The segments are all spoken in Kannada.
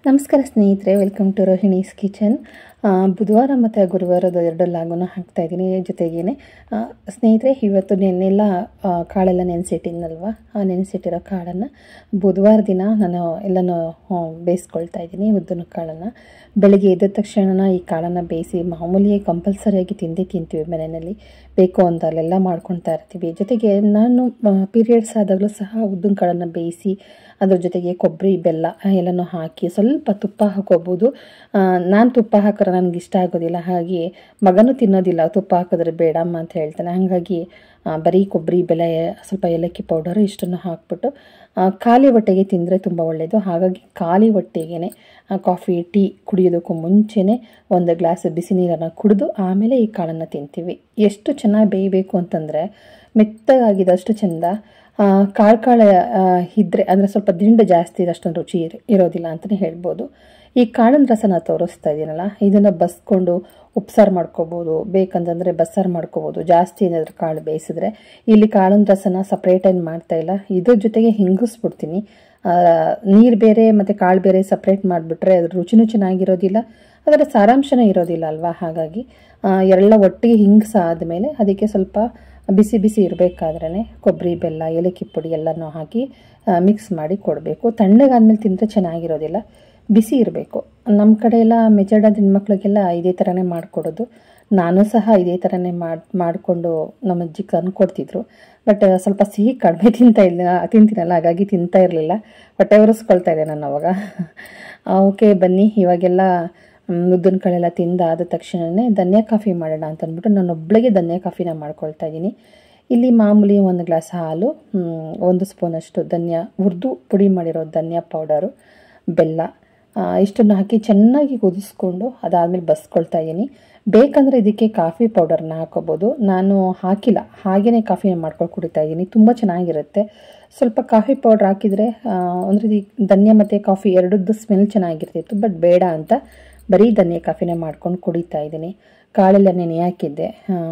ನಮಸ್ಕಾರ ಸ್ನೇಹಿತರೆ, ವೆಲ್ಕಮ್ ಟು ರೋಹಿಣೀಸ್ ಕಿಚನ್. ಬುಧವಾರ ಮತ್ತು ಗುರುವಾರದ ಎರಡು ಲಾಗನ್ನು ಹಾಕ್ತಾಯಿದ್ದೀನಿ. ಜೊತೆಗೇನೆ ಸ್ನೇಹಿತರೆ, ಇವತ್ತು ನೆನ್ನೆಲ್ಲ ಕಾಳೆಲ್ಲ ನೆನೆಸಿಟ್ಟಿದ್ನಲ್ವ, ಆ ನೆನೆಸಿಟ್ಟಿರೋ ಕಾಳನ್ನು ಬುಧವಾರ ದಿನ ನಾನು ಎಲ್ಲನೂ ಬೇಯಿಸ್ಕೊಳ್ತಾ ಇದ್ದೀನಿ. ಉದ್ದಿನ ಕಾಳನ್ನು ಬೆಳಗ್ಗೆ ಎದ್ದ ತಕ್ಷಣ ಈ ಕಾಳನ್ನು ಬೇಯಿಸಿ ಮಾಮೂಲಿಯಾಗಿ ಕಂಪಲ್ಸರಿಯಾಗಿ ತಿಂತೀವಿ ಮನೆಯಲ್ಲಿ. ಬೇಕು ಅಂತ ಅಲ್ಲೆಲ್ಲ ಮಾಡ್ಕೊಳ್ತಾ ಇರ್ತೀವಿ. ಜೊತೆಗೆ ನಾನು ಪೀರಿಯಡ್ಸ್ ಆದಾಗಲೂ ಸಹ ಉದ್ದಿನ ಕಾಳನ್ನು ಬೇಯಿಸಿ ಅದ್ರ ಜೊತೆಗೆ ಕೊಬ್ಬರಿ ಬೆಲ್ಲ ಎಲ್ಲನೂ ಹಾಕಿ ಸ್ವಲ್ಪ ತುಪ್ಪ ಹಾಕೋಬೋದು. ನಾನು ತುಪ್ಪ ಹಾಕಿದ್ರೆ ನನಗೆ ಇಷ್ಟ ಆಗೋದಿಲ್ಲ, ಹಾಗೆ ಮಗನೂ ತಿನ್ನೋದಿಲ್ಲ ತುಪ್ಪ ಹಾಕಿದ್ರೆ ಬೇಡಮ್ಮ ಅಂತ ಹೇಳ್ತಾನೆ. ಹಾಗಾಗಿ ಬರೀ ಕೊಬ್ಬರಿ ಬೆಲ್ಲ ಸ್ವಲ್ಪ ಏಲಕ್ಕಿ ಪೌಡರು ಇಷ್ಟನ್ನು ಹಾಕ್ಬಿಟ್ಟು ಖಾಲಿ ಹೊಟ್ಟೆಗೆ ತಿಂದರೆ ತುಂಬ ಒಳ್ಳೆಯದು. ಹಾಗಾಗಿ ಖಾಲಿ ಹೊಟ್ಟೆಗೆ ಕಾಫಿ ಟೀ ಕುಡಿಯೋದಕ್ಕೂ ಮುಂಚೆನೇ ಒಂದು ಗ್ಲಾಸ್ ಬಿಸಿ ನೀರನ್ನು ಕುಡಿದು ಆಮೇಲೆ ಈ ಕಾಳನ್ನು ತಿಂತೀವಿ. ಎಷ್ಟು ಚೆನ್ನಾಗಿ ಬೇಯಬೇಕು ಅಂತಂದರೆ ಮೆತ್ತಗಾಗಿದ್ದಷ್ಟು ಚೆಂದ. ಕಾಳು ಇದ್ದರೆ ಅಂದರೆ ಸ್ವಲ್ಪ ದಿಂಡು ಜಾಸ್ತಿ ಅಷ್ಟೊಂದು ರುಚಿ ಇರೋದಿಲ್ಲ ಅಂತಲೇ ಹೇಳ್ಬೋದು. ಈ ಕಾಳಿನ ರಸನ ತೋರಿಸ್ತಾ ಇದ್ದೀನಲ್ಲ, ಇದನ್ನು ಬಸ್ಕೊಂಡು ಉಪ್ಸಾರು ಮಾಡ್ಕೋಬೋದು, ಬೇಕಂತಂದರೆ ಬಸ್ಸಾರು ಮಾಡ್ಕೋಬೋದು. ಜಾಸ್ತಿ ಏನಾದರೂ ಕಾಳು ಬೇಯಿಸಿದ್ರೆ ಇಲ್ಲಿ ಕಾಳಿನ ರಸನ ಸಪ್ರೇಟಾಗಿ ಮಾಡ್ತಾಯಿಲ್ಲ, ಇದ್ರ ಜೊತೆಗೆ ಹಿಂಗಿಸ್ಬಿಡ್ತೀನಿ. ನೀರು ಬೇರೆ ಮತ್ತು ಕಾಳು ಬೇರೆ ಸಪ್ರೇಟ್ ಮಾಡಿಬಿಟ್ರೆ ಅದ್ರ ರುಚಿನೂ ಚೆನ್ನಾಗಿರೋದಿಲ್ಲ, ಅದರ ಸಾರಾಂಶನೇ ಇರೋದಿಲ್ಲ ಅಲ್ವಾ. ಹಾಗಾಗಿ ಎಲ್ಲ ಒಟ್ಟಿಗೆ ಹಿಂಗಿಸಾದ್ಮೇಲೆ ಅದಕ್ಕೆ ಸ್ವಲ್ಪ ಬಿಸಿ ಬಿಸಿ ಇರಬೇಕಾದ್ರೇ ಕೊಬ್ಬರಿ ಬೆಲ್ಲ ಏಲಕ್ಕಿ ಪುಡಿ ಎಲ್ಲನೂ ಹಾಕಿ ಮಿಕ್ಸ್ ಮಾಡಿ ಕೊಡಬೇಕು. ತಣ್ಣಗಾದ್ಮೇಲೆ ತಿಂದರೆ ಚೆನ್ನಾಗಿರೋದಿಲ್ಲ, ಬಿಸಿ ಇರಬೇಕು. ನಮ್ಮ ಕಡೆ ಎಲ್ಲ ಮೆಜರ್ಡ್ ಹೆಣ್ಮಕ್ಳಿಗೆಲ್ಲ ಇದೇ ಥರನೇ ಮಾಡಿಕೊಡೋದು. ನಾನು ಸಹ ಇದೇ ಥರನೇ ಮಾಡಿಕೊಂಡು ನಮ್ಮ ಅಜ್ಜಿಗೆ ತಂದುಕೊಡ್ತಿದ್ರು. ಬಟ್ ಸ್ವಲ್ಪ ಸಿಹಿ ಕಡಿಮೆ ತಿಂತೀನಲ್ಲ, ಹಾಗಾಗಿ ತಿಂತಾ ಇರಲಿಲ್ಲ. ಹೊಟ್ಟೆ ಉರಿಸ್ಕೊಳ್ತಾ ಇದ್ದೆ ನಾನು ಅವಾಗ. ಓಕೆ ಬನ್ನಿ, ಇವಾಗೆಲ್ಲ ಉದ್ದಿನ ಕಾಳೆಲ್ಲ ತಿಂದಾದ ತಕ್ಷಣವೇ ಧನಿಯಾ ಕಾಫಿ ಮಾಡೋಣ ಅಂತ ಅಂದ್ಬಿಟ್ಟು ನಾನು ಒಬ್ಬಳಿಗೆ ಧನಿಯಾ ಕಾಫಿನ ಮಾಡ್ಕೊಳ್ತಾ ಇದ್ದೀನಿ. ಇಲ್ಲಿ ಮಾಮೂಲಿ 1 ಗ್ಲಾಸ್ ಹಾಲು, 1 ಸ್ಪೂನಷ್ಟು ಧನಿಯಾ ಹುರಿದು ಪುಡಿ ಮಾಡಿರೋ ಧನಿಯಾ ಪೌಡರು, ಬೆಲ್ಲ ಇಷ್ಟನ್ನು ಹಾಕಿ ಚೆನ್ನಾಗಿ ಕುದಿಸ್ಕೊಂಡು ಅದಾದಮೇಲೆ ಬಸ್ಕೊಳ್ತಾ ಇದ್ದೀನಿ. ಬೇಕಂದರೆ ಇದಕ್ಕೆ ಕಾಫಿ ಪೌಡರ್ನ ಹಾಕೋಬೋದು. ನಾನು ಹಾಕಿಲ್ಲ, ಹಾಗೆಯೇ ಕಾಫಿನ ಮಾಡ್ಕೊಂಡು ಕುಡಿತಾ ಇದ್ದೀನಿ. ತುಂಬ ಚೆನ್ನಾಗಿರುತ್ತೆ. ಸ್ವಲ್ಪ ಕಾಫಿ ಪೌಡ್ರ್ ಹಾಕಿದರೆ ಅಂದರೆ ಧನಿಯಾ ಮತ್ತು ಕಾಫಿ ಎರಡದ್ದು ಸ್ಮೆಲ್ ಚೆನ್ನಾಗಿರ್ತಿತ್ತು. ಬಟ್ ಬೇಡ ಅಂತ ಬರೀ ಧನಿಯಾ ಕಾಫಿನೇ ಮಾಡ್ಕೊಂಡು ಕುಡಿತಾ ಇದ್ದೀನಿ. ಕಾಳೆಲ್ಲ ನೆನೆ ಹಾಕಿದ್ದೆ,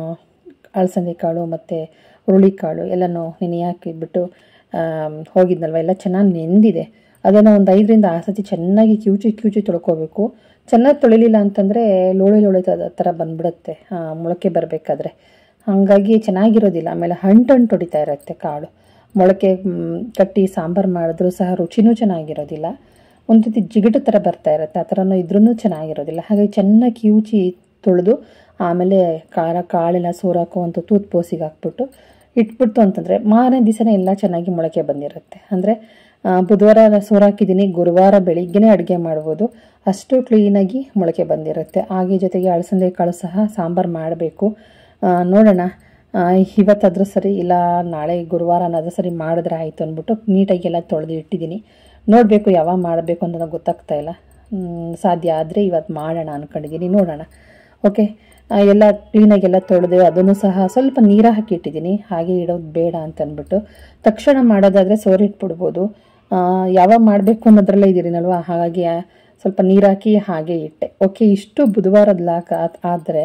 ಅಲಸಂದೆ ಕಾಳು ಮತ್ತು ಹುರುಳಿಕಾಳು ಎಲ್ಲನೂ ನೆನೆ ಹಾಕಿಬಿಟ್ಟು ಹೋಗಿದ್ನಲ್ವ, ಎಲ್ಲ ಚೆನ್ನಾಗಿ ನೆಂದಿದೆ. ಅದನ್ನು ಒಂದು 5ರಿಂದ 6 ಸತಿ ಚೆನ್ನಾಗಿ ಕಿವುಚಿ ತೊಳ್ಕೊಬೇಕು. ಚೆನ್ನಾಗಿ ತೊಳಿಲಿಲ್ಲ ಅಂತಂದರೆ ಲೋಳೆ ಥರ ಬಂದ್ಬಿಡುತ್ತೆ ಮೊಳಕೆ ಬರಬೇಕಾದ್ರೆ. ಹಾಗಾಗಿ ಚೆನ್ನಾಗಿರೋದಿಲ್ಲ. ಆಮೇಲೆ ಅಂಟು ಹೊಡಿತಾ ಇರುತ್ತೆ ಕಾಳು. ಮೊಳಕೆ ಕಟ್ಟಿ ಸಾಂಬಾರು ಮಾಡಿದ್ರೂ ಸಹ ರುಚಿನೂ ಚೆನ್ನಾಗಿರೋದಿಲ್ಲ. ಒಂದು ರೀತಿ ಜಿಗಟು ಥರ ಬರ್ತಾ ಇರುತ್ತೆ, ಆ ಥರನೂ ಇದ್ರೂ ಚೆನ್ನಾಗಿರೋದಿಲ್ಲ. ಹಾಗಾಗಿ ಚೆನ್ನಾಗಿ ಕಿವುಚಿ ತೊಳೆದು ಆಮೇಲೆ ಕಾಳೆಲ್ಲ ಸೋರಾಕುವಂಥ ತೂತ್ ಪೋಸಿಗೆ ಹಾಕ್ಬಿಟ್ಟು ಇಟ್ಬಿಡ್ತು ಅಂತಂದರೆ ಮಾರನೇ ದಿವಸನೇ ಎಲ್ಲ ಚೆನ್ನಾಗಿ ಮೊಳಕೆ ಬಂದಿರುತ್ತೆ. ಅಂದರೆ ಬುಧವಾರ ಸೋರಾಕಿದ್ದೀನಿ, ಗುರುವಾರ ಬೆಳಿಗ್ಗೆನೇ ಅಡುಗೆ ಮಾಡ್ಬೋದು, ಅಷ್ಟು ಕ್ಲೀನಾಗಿ ಮೊಳಕೆ ಬಂದಿರುತ್ತೆ. ಹಾಗೆ ಜೊತೆಗೆ ಅಲಸಂದೆ ಕಾಳು ಸಹ ಸಾಂಬಾರು ಮಾಡಬೇಕು. ನೋಡೋಣ, ಇವತ್ತಾದರೂ ಸರಿ ಇಲ್ಲ ನಾಳೆ ಗುರುವಾರ ಅನ್ನೋದು ಸರಿ ಮಾಡಿದ್ರೆ ಆಯಿತು ಅಂದ್ಬಿಟ್ಟು ನೀಟಾಗಿ ಎಲ್ಲ ತೊಳೆದು ಇಟ್ಟಿದ್ದೀನಿ. ನೋಡಬೇಕು ಯಾವಾಗ ಮಾಡಬೇಕು ಅಂತ ನನಗೆ ಗೊತ್ತಾಗ್ತಾ ಇಲ್ಲ. ಸಾಧ್ಯ ಆದರೆ ಇವತ್ತು ಮಾಡೋಣ ಅಂದ್ಕೊಂಡಿದ್ದೀನಿ, ನೋಡೋಣ. ಓಕೆ, ಎಲ್ಲ ಕ್ಲೀನಾಗಿ ಎಲ್ಲ ತೊಳೆದು ಅದನ್ನು ಸಹ ಸ್ವಲ್ಪ ನೀರು ಹಾಕಿ ಇಟ್ಟಿದ್ದೀನಿ. ಹಾಗೆ ಇಡೋದು ಬೇಡ ಅಂತ ಅಂದ್ಬಿಟ್ಟು ತಕ್ಷಣ ಮಾಡೋದಾದರೆ ಸೋರಿಟ್ಬಿಡ್ಬೋದು. ಯಾವಾಗ ಮಾಡಬೇಕು ಅನ್ನೋದ್ರಲ್ಲೇ ಇದ್ದೀರಿನಲ್ವ, ಹಾಗಾಗಿ ಸ್ವಲ್ಪ ನೀರು ಹಾಕಿ ಹಾಗೆ ಇಟ್ಟೆ. ಓಕೆ, ಇಷ್ಟು ಬುಧವಾರದ ಲಾಗ ಆದರೆ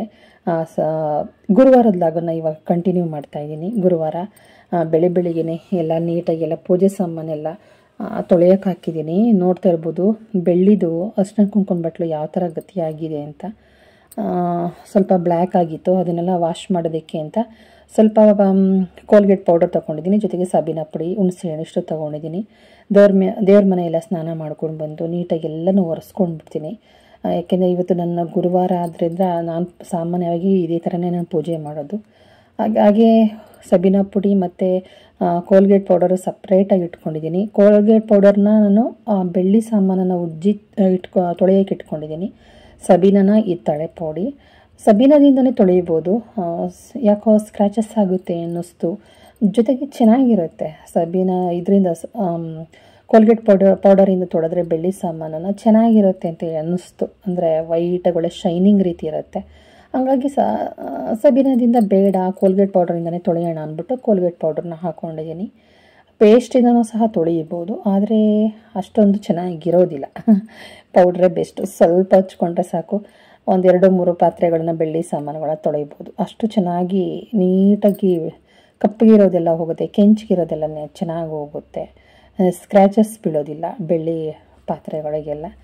ಗುರುವಾರದ ಲಾಗನ್ನು ಇವಾಗ ಕಂಟಿನ್ಯೂ ಮಾಡ್ತಾಯಿದ್ದೀನಿ. ಗುರುವಾರ ಬೆಳಿಗ್ಗೆನೇ ಎಲ್ಲ ನೀಟಾಗಿ ಎಲ್ಲ ಪೂಜೆ ಸಾಮಾನೆಲ್ಲ ತೊಳೆಯೋಕೆ ಹಾಕಿದ್ದೀನಿ. ನೋಡ್ತಾ ಇರ್ಬೋದು ಬೆಳ್ಳಿದು ಅರಿಶಿನ ಕುಂಕುಮ ಬಟ್ಲು ಯಾವ ಥರ ಗತಿಯಾಗಿದೆ ಅಂತ. ಸ್ವಲ್ಪ ಬ್ಲ್ಯಾಕ್ ಆಗಿತ್ತು, ಅದನ್ನೆಲ್ಲ ವಾಶ್ ಮಾಡೋದಕ್ಕೆ ಅಂತ ಸ್ವಲ್ಪ ಕೋಲ್ಗೇಟ್ ಪೌಡರ್ ತೊಗೊಂಡಿದ್ದೀನಿ. ಜೊತೆಗೆ ಸಬೀನ ಪುಡಿ, ಹುಣಸೆಹಣ್ಣು ಇಷ್ಟು ತೊಗೊಂಡಿದ್ದೀನಿ. ದೇವ್ರ ಮನೆಯೆಲ್ಲ ಸ್ನಾನ ಮಾಡ್ಕೊಂಡು ಬಂದು ನೀಟಾಗಿ ಎಲ್ಲನೂ ಒರೆಸ್ಕೊಂಡ್ಬಿಡ್ತೀನಿ. ಯಾಕೆಂದರೆ ಇವತ್ತು ನನ್ನ ಗುರುವಾರ ಆದ್ದರಿಂದ ನಾನು ಸಾಮಾನ್ಯವಾಗಿ ಇದೇ ಥರನೇ ನಾನು ಪೂಜೆ ಮಾಡೋದು. ಹಾಗೆ ಸಬೀನ ಪುಡಿ ಮತ್ತು ಕೋಲ್ಗೇಟ್ ಪೌಡರು ಸಪ್ರೇಟಾಗಿ ಇಟ್ಕೊಂಡಿದ್ದೀನಿ. ಕೋಲ್ಗೇಟ್ ಪೌಡರ್ನ ನಾನು ಬೆಳ್ಳಿ ಸಾಮಾನನ್ನು ಉಜ್ಜಿ ತೊಳೆಯೋಕೆ ಇಟ್ಕೊಂಡಿದ್ದೀನಿ. ಸಬೀನನ ಈ ತಳೆ ಪೌಡಿ ಸಬೀನದಿಂದನೇ ತೊಳೆಯಬೋದು. ಯಾಕೋ ಸ್ಕ್ರ್ಯಾಚಸ್ ಆಗುತ್ತೆ ಅನ್ನಿಸ್ತು. ಜೊತೆಗೆ ಚೆನ್ನಾಗಿರುತ್ತೆ ಸಬೀನ ಇದರಿಂದ, ಕೋಲ್ಗೇಟ್ ಪೌಡರಿಂದ ತೊಳೆದ್ರೆ ಬೆಳ್ಳಿ ಸಾಮಾನನ್ನು ಚೆನ್ನಾಗಿರುತ್ತೆ ಅಂತ ಅನ್ನಿಸ್ತು. ಅಂದರೆ ವೈಟಾಗಿ ಒಳ್ಳೆ ಶೈನಿಂಗ್ ರೀತಿ ಇರುತ್ತೆ. ಹಾಗಾಗಿ ಸಬೀನದಿಂದ ಬೇಡ ಕೋಲ್ಗೇಟ್ ಪೌಡರಿಂದನೇ ತೊಳೆಯೋಣ ಅಂದ್ಬಿಟ್ಟು ಕೋಲ್ಗೇಟ್ ಪೌಡರ್ನ ಹಾಕ್ಕೊಂಡಿದ್ದೀನಿ. ಪೇಸ್ಟಿಂದನೂ ಸಹ ತೊಳೆಯಬೋದು, ಆದರೆ ಅಷ್ಟೊಂದು ಚೆನ್ನಾಗಿರೋದಿಲ್ಲ. ಪೌಡ್ರೇ ಬೆಸ್ಟು. ಸ್ವಲ್ಪ ಹಚ್ಕೊಂಡ್ರೆ ಸಾಕು, 1-2-3 ಪಾತ್ರೆಗಳನ್ನ ಬೆಳ್ಳಿ ಸಾಮಾನುಗಳನ್ನ ತೊಳೆಯಬೋದು. ಅಷ್ಟು ಚೆನ್ನಾಗಿ ನೀಟಾಗಿ ಕಪ್ಪಗಿರೋದೆಲ್ಲ ಹೋಗುತ್ತೆ, ಕೆಂಚಿಗಿರೋದೆಲ್ಲ ಚೆನ್ನಾಗಿ ಹೋಗುತ್ತೆ, ಸ್ಕ್ರ್ಯಾಚಸ್ ಬೀಳೋದಿಲ್ಲ ಬೆಳ್ಳಿ ಪಾತ್ರೆಗಳಿಗೆಲ್ಲ.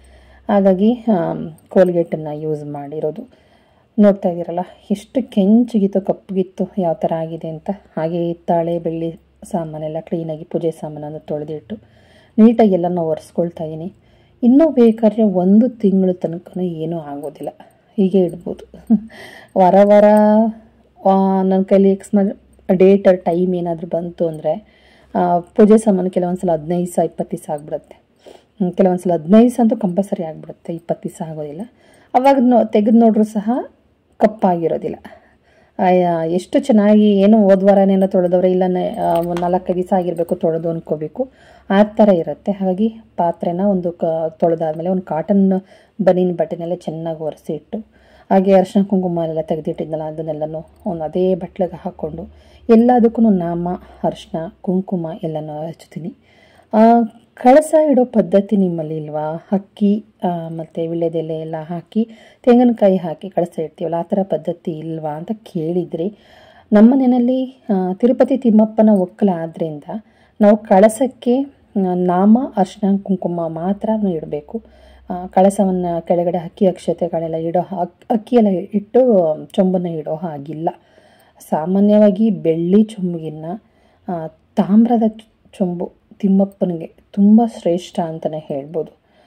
ಹಾಗಾಗಿ ಕೋಲ್ಗೇಟನ್ನು ಯೂಸ್ ಮಾಡಿರೋದು. ನೋಡ್ತಾ ಇದ್ದೀರಲ್ಲ ಎಷ್ಟು ಕೆಂಚಿಗಿತ್ತು ಕಪ್ಪಗಿತ್ತು ಯಾವ ಥರ ಆಗಿದೆ ಅಂತ. ಹಾಗೆ ಹಿತ್ತಾಳೆ ಬೆಳ್ಳಿ ಸಾಮಾನೆಲ್ಲ ಕ್ಲೀನಾಗಿ ಪೂಜೆ ಸಾಮಾನನ್ನು ತೊಳೆದಿಟ್ಟು ನೀಟಾಗಿ ಎಲ್ಲನೂ ಒರೆಸ್ಕೊಳ್ತಾ ಇದ್ದೀನಿ. ಇನ್ನೂ ಬೇಕಾದ್ರೆ 1 ತಿಂಗಳ ತನಕ ಏನೂ ಆಗೋದಿಲ್ಲ, ಹೀಗೆ ಇಡ್ಬೋದು. ವಾರ ವಾರ ನನ್ನ ಕೈಲಿ ಡೇಟ್ ಟೈಮ್ ಏನಾದರೂ ಬಂತು ಅಂದರೆ ಪೂಜೆ ಸಾಮಾನು ಕೆಲವೊಂದು ಸಲ 15 ದಿವಸ 20 ದಿವಸ ಆಗಿಬಿಡುತ್ತೆ. ಕೆಲವೊಂದು ಸಲ 15 ದಿವಸ ಅಂತೂ ಕಂಪಲ್ಸರಿ ಆಗಿಬಿಡುತ್ತೆ, 20 ದಿವಸ ಆಗೋದಿಲ್ಲ. ಅವಾಗ ತೆಗೆದು ನೋಡ್ರೂ ಸಹ ಕಪ್ಪಾಗಿರೋದಿಲ್ಲ. ಎಷ್ಟು ಚೆನ್ನಾಗಿ ಏನು ಹೋದ್ವಾರನೇನೋ ತೊಳೆದವ್ರೆ, ಇಲ್ಲ 4-5 ದಿವಸ ಆಗಿರಬೇಕು ತೊಳೆದು ಅಂದ್ಕೋಬೇಕು, ಆ ಥರ ಇರುತ್ತೆ. ಹಾಗಾಗಿ ಪಾತ್ರೆನ ಒಂದು ತೊಳೆದಾದ್ಮೇಲೆ ಒಂದು ಕಾಟನ್ ಬನೀನ್ ಬಟ್ಟೆನೆಲ್ಲ ಚೆನ್ನಾಗಿ ಒರೆಸಿ ಇಟ್ಟು, ಹಾಗೆ ಅರಿಶಿನ ಕುಂಕುಮ ಎಲ್ಲ ತೆಗೆದಿಟ್ಟಿದ್ನಲ್ಲ ಅದನ್ನೆಲ್ಲನೂ ಅದೇ ಬಟ್ಲಿಗೆ ಹಾಕ್ಕೊಂಡು ಎಲ್ಲದಕ್ಕೂ ನಾಮ ಅರಿಶಿನ ಕುಂಕುಮ ಎಲ್ಲನೂ ಹಚ್ತೀನಿ. ಕಳಸ ಇಡೋ ಪದ್ಧತಿ ನಿಮ್ಮಲ್ಲಿ ಇಲ್ವಾ? ಅಕ್ಕಿ ಮತ್ತು ವೀಳ್ಯದೆಲೆ ಎಲ್ಲ ಹಾಕಿ ತೆಂಗಿನಕಾಯಿ ಹಾಕಿ ಕಳಸ ಇಡ್ತೀವಲ್ಲ, ಆ ಥರ ಪದ್ಧತಿ ಇಲ್ವಾ ಅಂತ ಕೇಳಿದ್ರಿ. ನಮ್ಮ ಮನೆಯಲ್ಲಿ ತಿರುಪತಿ ತಿಮ್ಮಪ್ಪನ ಒಕ್ಕಲ ಆದ್ದರಿಂದ ನಾವು ಕಳಸಕ್ಕೆ ನಾಮ ಅರಿಶಿನ ಕುಂಕುಮ ಮಾತ್ರ ಇಡಬೇಕು. ಕಳಸವನ್ನು ಕೆಳಗಡೆ ಅಕ್ಕಿ ಅಕ್ಷತೆಗಳೆಲ್ಲ ಅಕ್ಕಿಯೆಲ್ಲ ಇಟ್ಟು ಚೊಂಬನ್ನು ಇಡೋ ಹಾಗಿಲ್ಲ. ಸಾಮಾನ್ಯವಾಗಿ ಬೆಳ್ಳಿ ಚೊಂಬಿಗಿನ್ನ ತಾಮ್ರದ ಚೊಂಬು ತಿಮ್ಮಪ್ಪನಿಗೆ ತುಂಬ ಶ್ರೇಷ್ಠ ಅಂತಲೇ ಹೇಳ್ಬೋದು.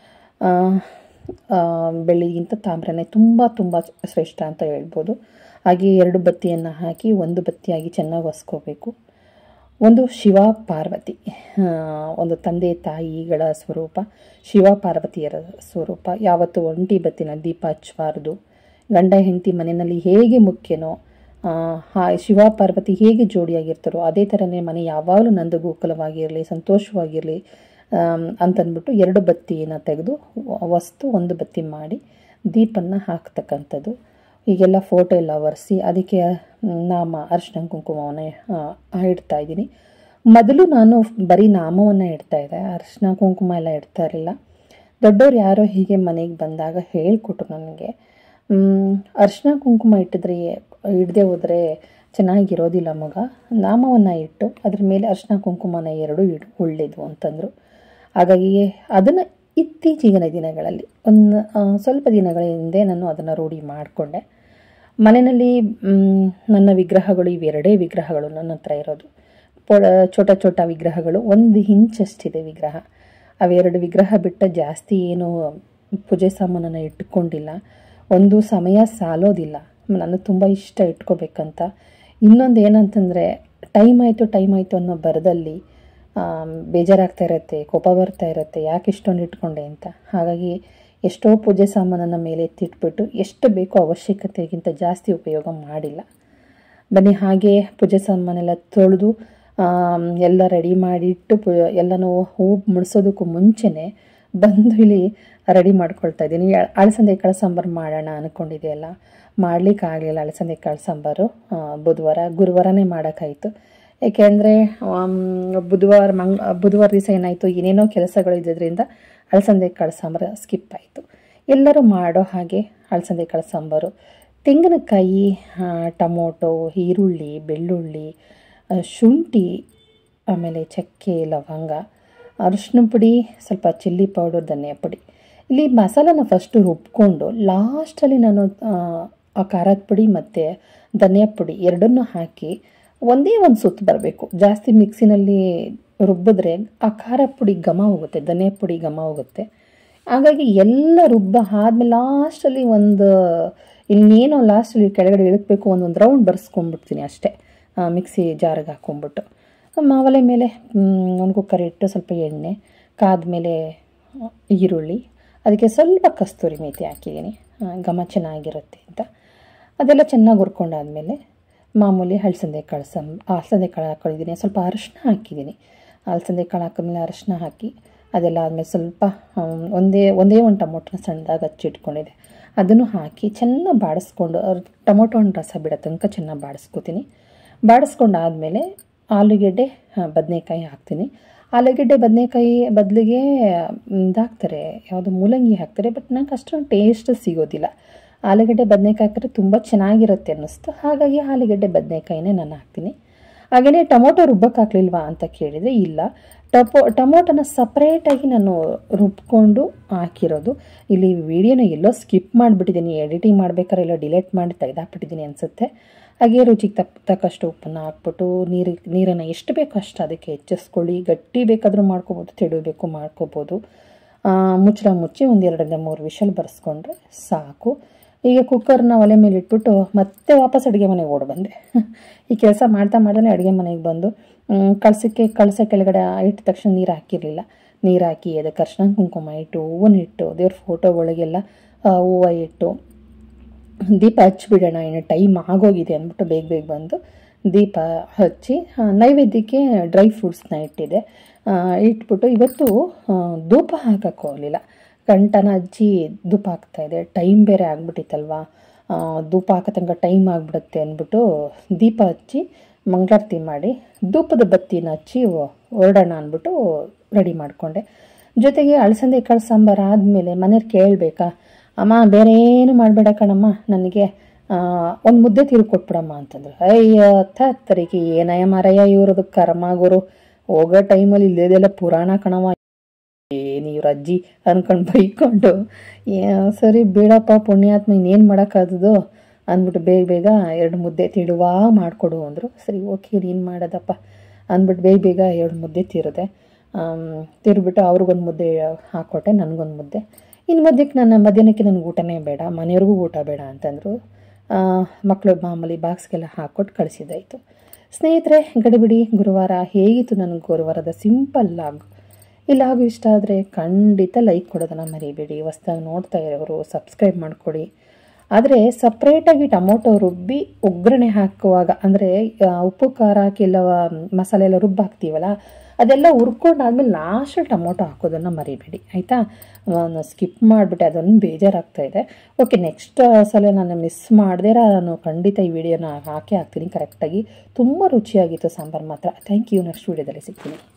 ಬೆಳ್ಳಿಗಿಂತ ತಾಮ್ರನೇ ತುಂಬ ತುಂಬ ಶ್ರೇಷ್ಠ ಅಂತ ಹೇಳ್ಬೋದು. ಹಾಗೆ 2 ಬತ್ತಿಯನ್ನು ಹಾಕಿ 1 ಬತ್ತಿಯಾಗಿ ಚೆನ್ನಾಗಿ ಒರೆಸ್ಕೋಬೇಕು. ಒಂದು ಶಿವ ಪಾರ್ವತಿ, ಒಂದು ತಂದೆ ತಾಯಿಗಳ ಸ್ವರೂಪ, ಶಿವ ಪಾರ್ವತಿಯರ ಸ್ವರೂಪ. ಯಾವತ್ತು ಒಂಟಿ ಬತ್ತಿನ ದೀಪ ಹಚ್ಚಬಾರ್ದು. ಗಂಡ ಹೆಂಡತಿ ಮನೆಯಲ್ಲಿ ಹೇಗೆ ಮುಖ್ಯನೋ, ಶಿವ ಪಾರ್ವತಿ ಹೇಗೆ ಜೋಡಿಯಾಗಿರ್ತಾರೋ ಅದೇ ಥರನೇ ಮನೆ ಯಾವಾಗಲೂ ನಂದಗೋಕುಲವಾಗಿರಲಿ, ಸಂತೋಷವಾಗಿರಲಿ ಅಂತಂದ್ಬಿಟ್ಟು 2 ಬತ್ತಿಯನ್ನು ತೆಗೆದು ವಸ್ತು 1 ಬತ್ತಿ ಮಾಡಿ ದೀಪನ್ನು ಹಾಕ್ತಕ್ಕಂಥದ್ದು. ಈಗೆಲ್ಲ ಫೋಟೋ ಎಲ್ಲ ಒರೆಸಿ ಅದಕ್ಕೆ ನಾಮ ಅರಿಶಿನ ಕುಂಕುಮವನ್ನು ಇಡ್ತಾ ಇದ್ದೀನಿ. ಮೊದಲು ನಾನು ಬರೀ ನಾಮವನ್ನು ಇಡ್ತಾ ಇದ್ದೆ, ಅರಿಶಿನ ಕುಂಕುಮ ಎಲ್ಲ ಇಡ್ತಾ ಇರಲಿಲ್ಲ. ದೊಡ್ಡವ್ರು ಯಾರೋ ಹೀಗೆ ಮನೆಗೆ ಬಂದಾಗ ಹೇಳಿಕೊಟ್ರು ನನಗೆ, ಅರಿಶಿನ ಕುಂಕುಮ ಇಡದೆ ಹೋದರೆ ಚೆನ್ನಾಗಿರೋದಿಲ್ಲ ಮಗ, ನಾಮವನ್ನು ಇಟ್ಟು ಅದ್ರ ಮೇಲೆ ಅರಿಶಿನ ಕುಂಕುಮನ 2 ಒಳ್ಳೆಯದು ಅಂತಂದರು. ಹಾಗಾಗಿ ಅದನ್ನು ಇತ್ತೀಚಿನ ದಿನಗಳಲ್ಲಿ ಸ್ವಲ್ಪ ದಿನಗಳ ಹಿಂದೆ ನಾನು ಅದನ್ನು ರೂಢಿ ಮಾಡಿಕೊಂಡೆ. ಮನೆಯಲ್ಲಿ ನನ್ನ ವಿಗ್ರಹಗಳು ಇವೆರಡೇ ವಿಗ್ರಹಗಳು ನನ್ನ ಹತ್ರ ಇರೋದು. ಚೋಟ ವಿಗ್ರಹಗಳು 1 ಇಂಚಷ್ಟಿದೆ ವಿಗ್ರಹ. ಅವೆರಡು ವಿಗ್ರಹ ಬಿಟ್ಟ ಜಾಸ್ತಿ ಏನು ಪೂಜೆ ಸಾಮಾನನ್ನು ಇಟ್ಕೊಂಡಿಲ್ಲ. ಒಂದು ಸಮಯ ಸಾಲೋದಿಲ್ಲ, ನನಗೆ ತುಂಬ ಇಷ್ಟ ಇಟ್ಕೋಬೇಕಂತ. ಇನ್ನೊಂದು ಏನಂತಂದರೆ ಟೈಮ್ ಆಯಿತು ಅನ್ನೋ ಬರದಲ್ಲಿ ಬೇಜಾರಾಗ್ತಾ ಇರುತ್ತೆ, ಕೋಪ ಬರ್ತಾ ಇರುತ್ತೆ, ಯಾಕೆ ಇಷ್ಟೊಂದು ಇಟ್ಕೊಂಡೆ ಅಂತ. ಹಾಗಾಗಿ ಎಷ್ಟೋ ಪೂಜೆ ಸಾಮಾನನ್ನು ಮೇಲೆ ಎತ್ತಿಟ್ಬಿಟ್ಟು ಎಷ್ಟು ಬೇಕೋ ಅವಶ್ಯಕತೆಗಿಂತ ಜಾಸ್ತಿ ಉಪಯೋಗ ಮಾಡಿಲ್ಲ. ಬನ್ನಿ ಹಾಗೆ ಪೂಜೆ ಸಾಮಾನೆಲ್ಲ ತೊಳೆದು ಎಲ್ಲ ರೆಡಿ ಮಾಡಿಟ್ಟು ಎಲ್ಲನೂ ಹೂ ಮುಡಿಸೋದಕ್ಕೂ ಮುಂಚೆನೇ ಬಂದು ಇಲ್ಲಿ ರೆಡಿ ಮಾಡ್ಕೊಳ್ತಾ ಇದ್ದೀನಿ. ಅಳಸಂದೆ ಕಾಳು ಸಾಂಬಾರು ಮಾಡೋಣ ಅಂದ್ಕೊಂಡಿದೆಯಲ್ಲ, ಮಾಡಲಿಕ್ಕಾಗಲಿಲ್ಲ. ಅಳಸಂದೆ ಕಾಳು ಸಾಂಬಾರು ಗುರುವಾರನೇ ಮಾಡೋಕ್ಕಾಯಿತು. ಏಕೆಂದರೆ ಬುಧವಾರ ದಿವಸ ಏನಾಯಿತು, ಏನೇನೋ ಕೆಲಸಗಳು ಇದ್ದಿದ್ದರಿಂದ ಅಳಸಂದೆ ಕಾಳು ಸಾಂಬಾರು ಸ್ಕಿಪ್ ಆಯಿತು. ಎಲ್ಲರೂ ಮಾಡೋ ಹಾಗೆ ಅಳಸಂದೆ ಕಾಳು ಸಾಂಬಾರು, ತೆಂಗಿನಕಾಯಿ, ಟೊಮೊಟೊ, ಈರುಳ್ಳಿ, ಬೆಳ್ಳುಳ್ಳಿ, ಶುಂಠಿ, ಆಮೇಲೆ ಚಕ್ಕೆ, ಲವಂಗ, ಅರಿಶಿನ ಪುಡಿ, ಸ್ವಲ್ಪ ಚಿಲ್ಲಿ ಪೌಡರ್, ಧನಿಯಾ ಪುಡಿ. ಇಲ್ಲಿ ಮಸಾಲಾನ ಫಸ್ಟು ರುಬ್ಕೊಂಡು ಲಾಸ್ಟಲ್ಲಿ ನಾನು ಆ ಖಾರದ ಪುಡಿ ಮತ್ತು ಧನಿಯಾ ಪುಡಿ ಎರಡನ್ನೂ ಹಾಕಿ ಒಂದೇ ಒಂದು ಸುತ್ತು ಬರಬೇಕು. ಜಾಸ್ತಿ ಮಿಕ್ಸಿನಲ್ಲಿ ರುಬ್ಬಿದ್ರೆ ಆ ಖಾರ ಪುಡಿ ಘಮ ಹೋಗುತ್ತೆ, ಧನಿಯಾ ಪುಡಿ ಘಮ ಹೋಗುತ್ತೆ. ಹಾಗಾಗಿ ಎಲ್ಲ ಆದಮೇಲೆ ಲಾಸ್ಟಲ್ಲಿ ಇನ್ನೇನೋ ಲಾಸ್ಟಲ್ಲಿ ಕೆಳಗಡೆ ಇಳಿಸ್ಬೇಕು, ಒಂದೊಂದು ರೌಂಡ್ ಬರ್ಸ್ಕೊಂಡ್ಬಿಡ್ತೀನಿ ಅಷ್ಟೇ, ಮಿಕ್ಸಿ ಜಾರಿಗೆ ಹಾಕ್ಕೊಂಬಿಟ್ಟು. ಒಲೆ ಮೇಲೆ ಒಂದು ಕುಕ್ಕರ್ ಇಟ್ಟು ಸ್ವಲ್ಪ ಎಣ್ಣೆ ಕಾದ್ಮೇಲೆ ಈರುಳ್ಳಿ, ಅದಕ್ಕೆ ಸ್ವಲ್ಪ ಕಸ್ತೂರಿ ಮೇಥಿ ಹಾಕಿದ್ದೀನಿ, ಘಮ ಚೆನ್ನಾಗಿರುತ್ತೆ ಅಂತ. ಅದೆಲ್ಲ ಚೆನ್ನಾಗಿ ಹುರ್ಕೊಂಡಾದ್ಮೇಲೆ ಮಾಮೂಲಿ ಅಲಸಂದೆ ಕಾಳು ಹಾಕ್ಕೊಂಡಿದ್ದೀನಿ. ಸ್ವಲ್ಪ ಅರಿಶಿನ ಹಾಕಿದ್ದೀನಿ. ಅಲಸಂದೆ ಕಾಳು ಹಾಕಿದ್ಮೇಲೆ ಅರಿಶಿನ ಹಾಕಿ ಅದೆಲ್ಲ ಆದಮೇಲೆ ಸ್ವಲ್ಪ ಒಂದೇ ಒಂದು ಟೊಮೊಟೊನ ಸಣ್ಣದಾಗಿ ಹಚ್ಚಿಟ್ಕೊಂಡಿದ್ದೆ, ಅದನ್ನು ಹಾಕಿ ಚೆನ್ನಾಗಿ ಬಾಡಿಸ್ಕೊಂಡು ಟೊಮೊಟೊ ಹಣ್ಣು ರಸ ಬಿಡೋ ತನಕ ಚೆನ್ನಾಗಿ ಬಾಡಿಸ್ಕೊತೀನಿ. ಬಾಡಿಸ್ಕೊಂಡಾದಮೇಲೆ ಆಲೂಗೆಡ್ಡೆ, ಬದನೆಕಾಯಿ ಹಾಕ್ತೀನಿ. ಆಲೂಗೆಡ್ಡೆ ಬದನೆಕಾಯಿ ಬದಲಿಗೆ ಇದಾಕ್ತಾರೆ, ಯಾವುದು ಮೂಲಂಗಿ ಹಾಕ್ತಾರೆ, ಬಟ್ ನಂಗೆ ಅಷ್ಟೊಂದು ಟೇಸ್ಟ್ ಸಿಗೋದಿಲ್ಲ. ಆಲೂಗೆಡ್ಡೆ ಬದನೆಕಾಯಿ ಹಾಕಿದ್ರೆ ತುಂಬ ಚೆನ್ನಾಗಿರುತ್ತೆ ಅನ್ನಿಸ್ತು, ಹಾಗಾಗಿ ಆಲೂಗೆಡ್ಡೆ ಬದನೆಕಾಯಿನೇ ನಾನು ಹಾಕ್ತೀನಿ. ಹಾಗೆಯೇ ಟೊಮೊಟೊ ರುಬ್ಬಕ್ಕೆ ಹಾಕ್ಲಿಲ್ವಾ ಅಂತ ಕೇಳಿದರೆ ಇಲ್ಲ, ಟೊಮೊಟೊನ ಸಪ್ರೇಟಾಗಿ ನಾನು ರುಬ್ಕೊಂಡು ಹಾಕಿರೋದು. ಇಲ್ಲಿ ವಿಡಿಯೋನ ಎಲ್ಲೋ ಸ್ಕಿಪ್ ಮಾಡಿಬಿಟ್ಟಿದ್ದೀನಿ, ಎಡಿಟಿಂಗ್ ಮಾಡ್ಬೇಕಾದ್ರೆ ಎಲ್ಲ ಡಿಲೀಟ್ ಮಾಡಿ ತೆಗೆದಾಕ್ಬಿಟ್ಟಿದ್ದೀನಿ ಅನಿಸುತ್ತೆ. ಹಾಗೆ ರುಚಿಗೆ ತಕ್ಕಷ್ಟು ಉಪ್ಪನ್ನು ಹಾಕ್ಬಿಟ್ಟು ನೀರನ್ನು ಎಷ್ಟು ಬೇಕೋ ಅಷ್ಟು ಅದಕ್ಕೆ ಹೆಚ್ಚಿಸ್ಕೊಳ್ಳಿ. ಗಟ್ಟಿ ಬೇಕಾದರೂ ಮಾಡ್ಕೋಬೋದು, ತೆಳು ಬೇಕು ಮಾಡ್ಕೋಬೋದು. ಮುಚ್ಚಳ ಮುಚ್ಚಿ 1-2-3 ವಿಷಲ್ ಬರೆಸ್ಕೊಂಡ್ರೆ ಸಾಕು. ಈಗ ಕುಕ್ಕರ್ನ ಒಲೆ ಮೇಲೆ ಇಟ್ಬಿಟ್ಟು ಮತ್ತೆ ವಾಪಸ್ ಅಡುಗೆ ಮನೆಗೆ ಓಡಿ ಬಂದೆ. ಈ ಕೆಲಸ ಮಾಡ್ತಾ ಮಾಡ್ದೇ ಅಡುಗೆ ಮನೆಗೆ ಬಂದು ಕಳಸ ಕೆಳಗಡೆ ಇಟ್ಟ ತಕ್ಷಣ ನೀರು ಹಾಕಿರಲಿಲ್ಲ. ನೀರು ಹಾಕಿ ಅದಕ್ಕೆ ಅರ್ಶಿನ ಕುಂಕುಮ ಇಟ್ಟು, ಹೂವನ್ನಿಟ್ಟು, ದೇವ್ರ ಫೋಟೋಗಳಿಗೆಲ್ಲ ಹೂವು ಇಟ್ಟು ದೀಪ ಹಚ್ಚಿಬಿಡೋಣ, ಇನ್ನು ಟೈಮ್ ಆಗೋಗಿದೆ ಅಂದ್ಬಿಟ್ಟು ಬೇಗ ಬಂದು ದೀಪ ಹಚ್ಚಿ ನೈವೇದ್ಯಕ್ಕೆ ಡ್ರೈ ಫ್ರೂಟ್ಸ್ನ ಇಟ್ಟಿದೆ. ಇಟ್ಬಿಟ್ಟು ಇವತ್ತು ಧೂಪ ಹಾಕಕ್ಕೆ ಹೋಗಲಿಲ್ಲ, ಗಂಟನ ಹಚ್ಚಿ ಧೂಪ ಹಾಕ್ತಾಯಿದೆ. ಟೈಮ್ ಬೇರೆ ಆಗಿಬಿಟ್ಟಿತ್ತಲ್ವ, ಧೂಪ ಹಾಕೋ ತನಕ ಟೈಮ್ ಆಗಿಬಿಡುತ್ತೆ ಅಂದ್ಬಿಟ್ಟು ದೀಪ ಹಚ್ಚಿ ಮಂಗಳಾರತಿ ಮಾಡಿ ಧೂಪದ ಬತ್ತಿನ ಹಚ್ಚಿ ಹೊರಡೋಣ ಅಂದ್ಬಿಟ್ಟು ರೆಡಿ ಮಾಡಿಕೊಂಡೆ. ಜೊತೆಗೆ ಅಳಸಂದೆ ಕಾಳು ಸಾಂಬಾರು ಆದಮೇಲೆ ಮನೆಯವ್ರು ಕೇಳಬೇಕಾ, ಅಮ್ಮ ಬೇರೆ ಏನು ಮಾಡಬೇಡ ಕಣಮ್ಮ, ನನಗೆ ಒಂದು ಮುದ್ದೆ ತಿರುಕೊಟ್ಬಿಡಮ್ಮ ಅಂತಂದ್ರು. ಅಯ್ಯೋ ತರಿಗೆ ಏನಯ್ಯ ಮಾರಯ್ಯ ಇವ್ರದ್ದು ಕರ್ಮಾಗೋರು, ಹೋಗೋ ಟೈಮಲ್ಲಿ ಇಲ್ಲೇದೆಲ್ಲ ಪುರಾಣ ಕಣವ, ಏನು ಇವ್ರ ಅಜ್ಜಿ ಅಂದ್ಕೊಂಡು ಬೈಕೊಂಡು ಸರಿ ಬೇಡಪ್ಪ ಪುಣ್ಯಾತ್ಮ ಇನ್ನೇನು ಮಾಡೋಕ್ಕಾದದು ಅಂದ್ಬಿಟ್ಟು ಬೇಗ 2 ಮುದ್ದೆ ತಿಳುವ ಮಾಡಿಕೊಡು ಅಂದರು. ಸರಿ ಓಕೆ ನೀನು ಮಾಡೋದಪ್ಪ ಅಂದ್ಬಿಟ್ಟು ಬೇಗ 2 ಮುದ್ದೆ ತಿರುಬಿಟ್ಟು ಅವ್ರಿಗೊಂದು ಮುದ್ದೆ ಹಾಕ್ಕೊಟ್ಟೆ, ನನಗೊಂದು ಮುದ್ದೆ. ಇನ್ನು ಮಧ್ಯಾಹ್ನಕ್ಕೆ ನನಗೆ ಊಟನೇ ಬೇಡ, ಮನೆಯವ್ರಿಗೂ ಊಟ ಬೇಡ ಅಂತಂದರು. ಮಕ್ಕಳು ಮಾಮೂಲಿ ಬಾಕ್ಸ್ಗೆಲ್ಲ ಹಾಕ್ಕೊಟ್ಟು ಕಳಿಸಿದ್ದಾಯಿತು. ಸ್ನೇಹಿತರೆ, ಗಡಿಬಿಡಿ ಗುರುವಾರ ಹೇಗಿತ್ತು ನನಗೆ ಗುರುವಾರದ ಸಿಂಪಲ್ ಲಾಗ್. ಈ ಲಾಗ್ ಇಷ್ಟ ಆದರೆ ಖಂಡಿತ ಲೈಕ್ ಕೊಡೋದನ್ನು ಮರಿಬೇಡಿ. ಹೊಸ್ದಾಗಿ ನೋಡ್ತಾ ಇರೋರು ಸಬ್ಸ್ಕ್ರೈಬ್ ಮಾಡಿಕೊಡಿ. ಆದರೆ ಸಪ್ರೇಟಾಗಿ ಟೊಮೊಟೊ ರುಬ್ಬಿ ಒಗ್ಗರಣೆ ಹಾಕುವಾಗ, ಅಂದರೆ ಉಪ್ಪು ಖಾರ ಹಾಕಿ ಎಲ್ಲ ಮಸಾಲೆ ಎಲ್ಲ ಹಾಕ್ತೀವಲ್ಲ, ಅದೆಲ್ಲ ಹುರ್ಕೊಂಡಾದ್ಮೇಲೆ ಲಾಸ್ಟಲ್ಲಿ ಟೊಮೊಟೊ ಹಾಕೋದನ್ನು ಮರಿಬೇಡಿ ಆಯಿತಾ. ನಾನು ಸ್ಕಿಪ್ ಮಾಡಿಬಿಟ್ಟೆ, ಅದನ್ನು ಬೇಜಾರಾಗ್ತಾಯಿದೆ. ಓಕೆ, ನೆಕ್ಸ್ಟ್ ಸಲ ನಾನು ಮಿಸ್ ಮಾಡದೇ ನಾನು ಖಂಡಿತ ಈ ವಿಡಿಯೋನ ಹಾಕ್ತೀನಿ ಕರೆಕ್ಟಾಗಿ. ತುಂಬ ರುಚಿಯಾಗಿತ್ತು ಸಾಂಬಾರು ಮಾತ್ರ. Thank you. ನೆಕ್ಸ್ಟ್ ವಿಡಿಯೋದಲ್ಲಿ ಸಿಗ್ತೀನಿ.